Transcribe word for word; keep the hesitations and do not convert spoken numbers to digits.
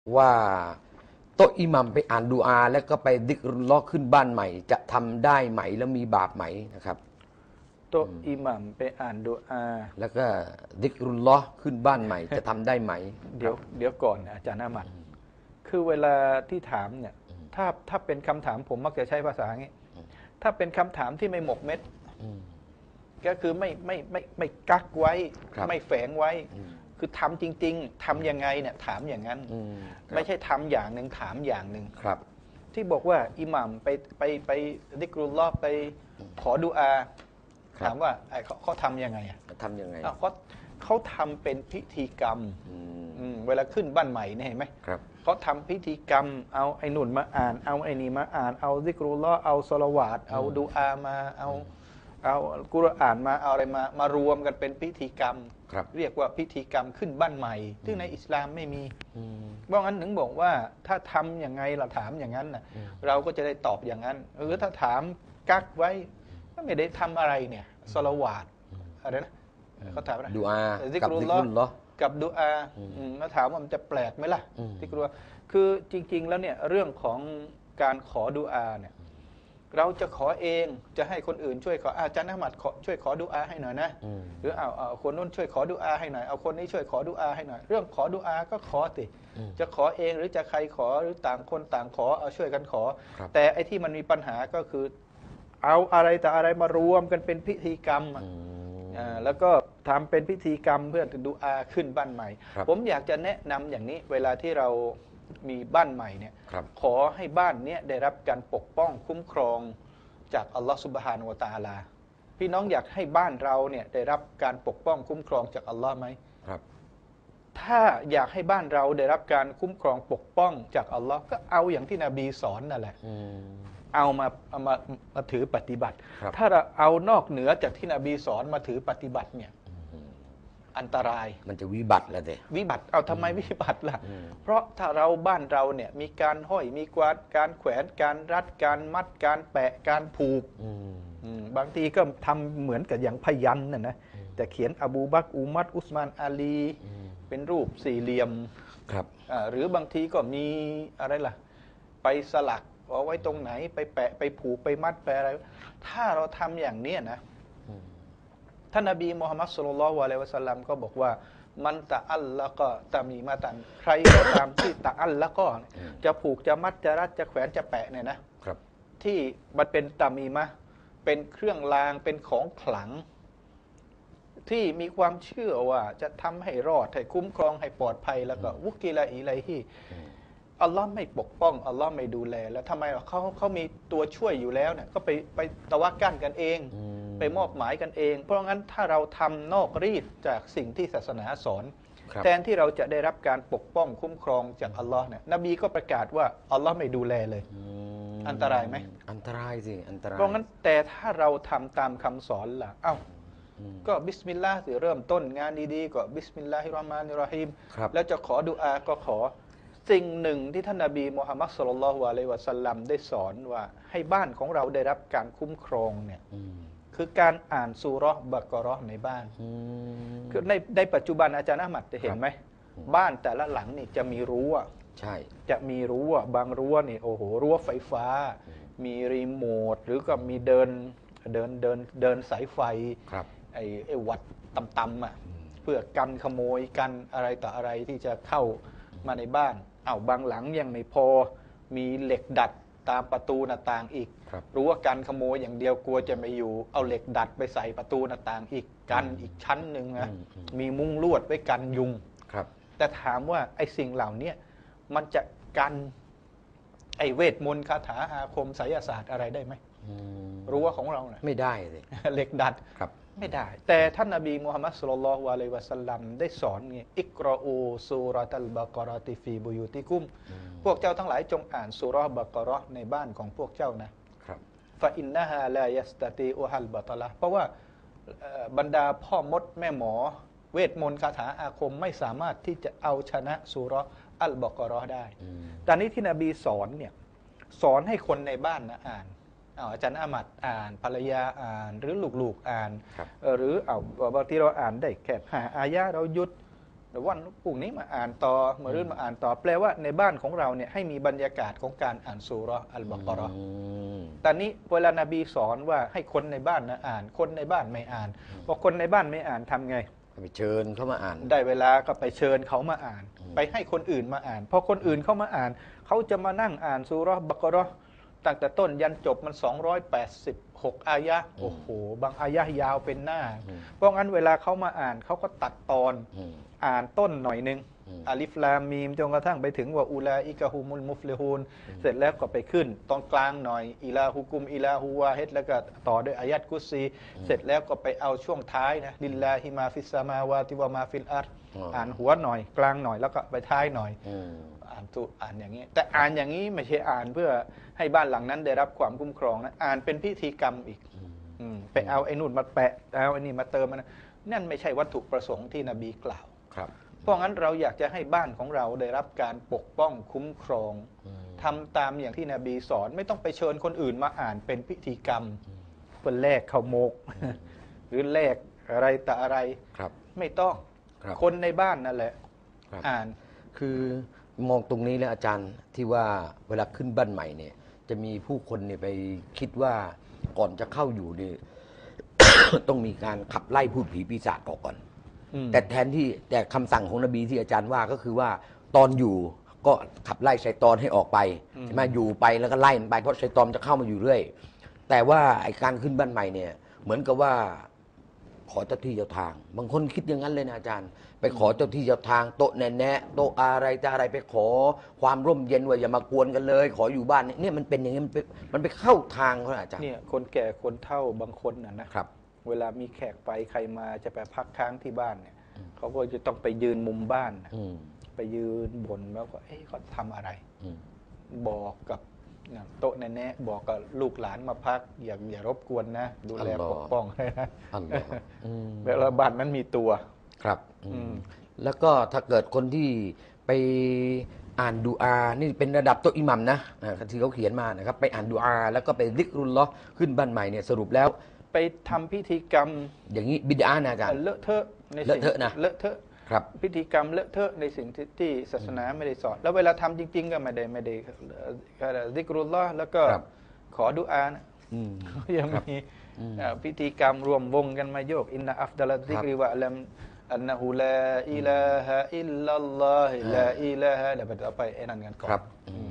ว่าโต๊ะอิหมัมไปอ่านดูอาแล้วก็ไปดิกรุลลอฮ์ขึ้นบ้านใหม่จะทำได้ไหมแล้วมีบาปไหมนะครับโต๊ะอิหมัมไปอ่านดุอาแล้วก็ดิกรุลลอฮ์ขึ้นบ้านใหม่จะทำได้ไหมเดี๋ยวเดี๋ยวก่อนนะอาจารย์อามัดคือเวลาที่ถามเนี่ยถ้าถ้าเป็นคำถามผมมักจะใช้ภาษาอย่างนี้ถ้าเป็นคำถามที่ไม่หมกเม็ดก็คือไม่ไม่ไม่ไม่กักไว้ ไม่แฝงไว้ คือทำจริงๆทำยังไงเนี่ยถามอย่างนั้นไม่ใช่ทำอย่างหนึ่งถามอย่างหนึ่งครับที่บอกว่าอิหมัมไปไปไปดิกรุลลอฮ์ไปขอดุอาถามว่าเขาเขาทำยังไงอ่ะทำยังไงเขาเขาทำเป็นพิธีกรรมเวลาขึ้นบ้านใหม่เนี่ยเห็นไหมเขาทำพิธีกรรมเอาไอ้นุ่นมาอ่านเอาไอ้นี่มาอ่านเอาซิกรุลลอฮ์เอาศอลาวาตเอาดูอามาเอาเอากุรอานมาเอาอะไรมามารวมกันเป็นพิธีกรรมเรียกว่าพิธีกรรมขึ้นบ้านใหม่ซึ่งในอิสลามไม่มีเพราะงั้นถึงบอกว่าถ้าทำยังไงเราถามอย่างนั้นนะเราก็จะได้ตอบอย่างนั้นหรือถ้าถามกักไว้ก็ไม่ได้ทำอะไรเนี่ยศอลาวาตอะไรนะเขาถามอะไรดูอาซิกรุลลอฮ์กับดูอาแล้วถามว่ามันจะแปลกไหมล่ะที่กลัวคือจริงๆแล้วเนี่ยเรื่องของการขอดูอาเนี่ยเราจะขอเองจะให้คนอื่นช่วยขออาจารย์อามัดช่วยขอดูอาให้หน่อยนะหรือเอาเอาคนนู้นช่วยขอดูอาให้หน่อยเอาคนนี้ช่วยขอดูอาให้หน่อยเรื่องขอดูอาก็ขอสิจะขอเองหรือจะใครขอหรือต่างคนต่างขอเอาช่วยกันขอแต่ไอ้ที่มันมีปัญหาก็คือเอาอะไรแต่อะไรมารวมกันเป็นพิธีกรรมแล้วก็ทำเป็นพิธีกรรมเพื่อดูอาขึ้นบ้านใหม่ผมอยากจะแนะนำอย่างนี้เวลาที่เรามีบ้านใหม่เนี่ยขอให้บ้านนี้ได้รับการปกป้องคุ้มครองจากอัลลอฮฺซุบฮานะฮูวะตะอาลาพี่น้องอยากให้บ้านเราเนี่ยได้รับการปกป้องคุ้มครองจากอัลลอฮ์ไหมครับถ้าอยากให้บ้านเราได้รับการคุ้มครองปกป้องจากอัลลอฮ์ก็เอาอย่างที่นบีสอนนั่นแหละเอามาเอามามาถือปฏิบัติถ้าเราเอานอกเหนือจากที่นบีสอนมาถือปฏิบัติเนี่ยอันตรายมันจะวิบัติแล้วสิวิบัติเอาทำไมวิบัติล่ะเพราะถ้าเราบ้านเราเนี่ยมีการห้อยมีกวาดการแขวนการรัดการมัดการแปะการผูกบางทีก็ทำเหมือนกับอย่างพยัญชนะนะแต่เขียนอบูบักรอุมัรอุสมานอาลีเป็นรูปสี่เหลี่ยมครับหรือบางทีก็มีอะไรล่ะไปสลักเอาไว้ตรงไหนไปแปะไปผูกไปมัดไปอะไรถ้าเราทำอย่างนี้นะท่านนบีมุฮัมมัดศ็อลลัลลอฮุอะลัยฮิวะซัลลัมก็บอกว่ามันตะอัลละก็ตะมีมาตันใครก็ตามที่ตะอัลละก็จะผูกจะมัดจะรัดจะแขวนจะแปะเนี่ยนะครับที่มันเป็นตะมีมะเป็นเครื่องรางเป็นของขลังที่มีความเชื่อว่าจะทำให้รอดให้คุ้มครองให้ปลอดภัยแล้วก็วุกิลาอิไลฮิอัลลอฮ์ไม่ปกป้องอัลลอฮ์ไม่ดูแลแล้วทำไมเขาเขามีตัวช่วยอยู่แล้วเนี่ยก็ไปไปตะวักกั้นกันเองไปมอบหมายกันเองเพราะงั้นถ้าเราทำนอกรีดจากสิ่งที่ศาสนาสอนแทนที่เราจะได้รับการปกป้องคุ้มครองจากอัลลอฮ์เนี่ยนบีก็ประกาศว่าอัลลอฮ์ไม่ดูแลเลยอันตรายไหมอันตรายสิอันตรายเพราะงั้นแต่ถ้าเราทำตามคำสอนล่ะเอ้าก็บิสมิลลาห์สิเริ่มต้นงานดีๆก็บิสมิลลาฮิรเราะห์มานิรเราะฮีมแล้วจะขอดุอาก็ขอสิ่งหนึ่งที่ท่านนบีมุฮัมมัดศ็อลลัลลอฮุอะลัยฮิวะซัลลัมได้สอนว่าให้บ้านของเราได้รับการคุ้มครองเนี่ยคือการอ่านซูเราะห์บักเราะห์ในบ้านคือในในปัจจุบันอาจารย์อะห์มัดจะเห็นไหมบ้านแต่ละหลังนี่จะมีรั้วใช่จะมีรั้วบางรั้วนี่โอ้โหรั้วไฟฟ้ามีรีโมทหรือก็มีเดินเดินเดินเดินสายไฟไอ้ไอ้วัดต่ำๆอ่ะเพื่อกันขโมยกันอะไรต่ออะไรที่จะเข้ามาในบ้านเอาบางหลังยังไม่พอมีเหล็กดัดตามประตูหน้าต่างอีกรู้ว่าการขโมยอย่างเดียวกลัวจะไม่อยู่เอาเหล็กดัดไปใส่ประตูหน้าต่างอีกกันอีกชั้นหนึ่งนะมีมุ้งลวดไว้กันยุงแต่ถามว่าไอ้สิ่งเหล่านี้มันจะกันไอ้เวทมนต์คาถาอาคมไสยศาสตร์อะไรได้ไหมรู้ว่าของเราเนี่ยไม่ได้เลยเหล็กดัดไม่ได้แต่ท่านนบีมุฮัมมัดศ็อลลัลลอฮุอะลัยฮิวะซัลลัมได้สอนไงอิกรออูซูเราะตัลบะเกาะติฟีบุยูติกุมพวกเจ้าทั้งหลายจงอ่านซูเราะห์บะเกาะในบ้านของพวกเจ้านะครับฟะอินนะฮาลายัสตะตีอุฮัลบะตะละเพราะว่าบรรดาพ่อมดแม่หมอเวทมนต์คาถาอาคมไม่สามารถที่จะเอาชนะซูเราะห์อัลบะเกาะได้ตอนนี้ที่นบีสอนเนี่ยสอนให้คนในบ้านนะอ่านอาจารย์อามัดอ่านภรรยาอ่านหรือลูกๆอ่านหรือเอาบางทีเราอ่านได้แค่หาอายะเราหยุดเดี๋ยววันพรุ่งนี้มาอ่านต่อมารื่นมาอ่านต่อแปลว่าในบ้านของเราเนี่ยให้มีบรรยากาศของการอ่านซูเราะห์อัลบะเกาะเราะห์อืมตอนนี้เวลานบีสอนว่าให้คนในบ้านนะอ่าน คนในบ้านไม่อ่านพอคนในบ้านไม่อ่านทำไงไปเชิญเขามาอ่านได้เวลาก็ไปเชิญเขามาอ่าน ไปให้คนอื่นมาอ่านพอคนอื่นเข้ามาอ่าน เขาจะมานั่งอ่านซูเราะห์บะเกาะเราะห์ตั้งแต่ต้นยันจบมันสองร้อยแปดสิบหกอายะห์โอ้โหบางอายะห์ยาวเป็นหน้า เพราะงั้นเวลาเขามาอ่านเขาก็ตัดตอนอืมอ่านต้นหน่อยนึงอืมอาลิฟลามมีมจนกระทั่งไปถึงว่าอูลาอิกะฮุมุลมุฟลิฮูนเสร็จแล้วก็ไปขึ้นตอนกลางหน่อยอิลาฮุกุมอิลาฮูวาฮิดแล้วก็ต่อด้วยอายัดกุซี เสร็จแล้วก็ไปเอาช่วงท้ายนะลิลลาฮิมาฟิสซามาวาติวะมาฟิลอาร์อ๋ออ่อ่านหัวหน่อย กลางหน่อยแล้วก็ไปท้ายหน่อยอืมอ่านตุอ่านอย่างนี้ แต่อ่านอย่างนี้ไม่ใช่อ่านเพื่อให้บ้านหลังนั้นได้รับความคุ้มครองนะอ่านเป็นพิธีกรรมอีกอืมไปเอาไอ้นู่นมาแปะเอาไอ้นี่มาเติมมันนั่นไม่ใช่วัตถุประสงค์ที่นบีกล่าวครับเพราะงั้นเราอยากจะให้บ้านของเราได้รับการปกป้องคุ้มครองทำตามอย่างที่นบีสอนไม่ต้องไปเชิญคนอื่นมาอ่านเป็นพิธีกรรมเพื่อแลกข้าวโมก หรือแลกอะไรแต่อะไรครับไม่ต้องครับคนในบ้านนั่นแหละครับอ่านคือมองตรงนี้แล้วอาจารย์ที่ว่าเวลาขึ้นบ้านใหม่เนี่ย จะมีผู้คนเนี่ยไปคิดว่าก่อนจะเข้าอยู่เนี่ย ต้องมีการขับไล่พูดผีปีศาจออกก่อนอืมแต่แทนที่แต่คำสั่งของนบีที่อาจารย์ว่าก็คือว่าตอนอยู่ก็ขับไล่ชัยตอนให้ออกไปใช่ไหมอยู่ไปแล้วก็ไล่มันไปเพราะชัยตอนจะเข้ามาอยู่เรื่อยแต่ว่าไอการขึ้นบ้านใหม่เนี่ย เหมือนกับว่าขอเจ้าที่เจ้าทาง บางคนคิดอย่างนั้นเลยนะอาจารย์ ไปขอเจ้าที่เจ้าทางโต๊ะแนะแนะโต๊ะอะไรจะอะไรไปขอความร่มเย็นว่าอย่ามากวนกันเลย ขออยู่บ้านเนี่ยเนี่ยมันเป็นอย่างนี้มันไปมันไปเข้าทางเขานะอาจารย์เนี่ยคนแก่คนเฒ่าบางคนน่ะนะครับ เวลามีแขกไปใครมาจะไปพักค้างที่บ้านเนี่ยเขาก็จะต้องไปยืนมุมบ้านน่ะอืมไปยืนบนแล้วก็เอ๊ะเขาทำอะไรอืมบอกกับเนี่ยโต๊ะแนะๆบอกกับลูกหลานมาพัก อย่าอย่ารบกวนนะ ดูแลอัลลอฮ์ปกป้องให้นะอัลลอฮ์อืมเวลาบ้านนั้นมีตัวครับอืมอืมแล้วก็ถ้าเกิดคนที่ไปอ่านดูอา นี่เป็นระดับโต๊ะอิหมัมนะอ่าที่เขาเขียนมานะครับ ไปอ่านดูอา แล้วก็ไปซิกรุลลอฮ์ขึ้นบ้านใหม่เนี่ยสรุปแล้วไปทำพิธีกรรมอย่างนี้บิดานะอาจารย์เลอะเทอะในเลอะเทอะนะเลอะเทอะครับพิธีกรรมเลอะเทอะในสิ่งที่ที่ศาสนาไม่ได้สอน แล้วเวลาทำจริง ๆ ก็ไม่ได้ไม่ได้ซิกรุลลอฮ์แล้วก็ครับขอดุอานะอืมยังมีเอ่อพิธีกรรมรวมวงกันมาโยกอินนะอัฟดัลซิกริวะอัลลัมอันนะฮูลาอิลาฮะอิลลัลลอฮิลาอิลาฮะเดี๋ยวไปเอาไปไอ้นั่นกันก่อนครับอืม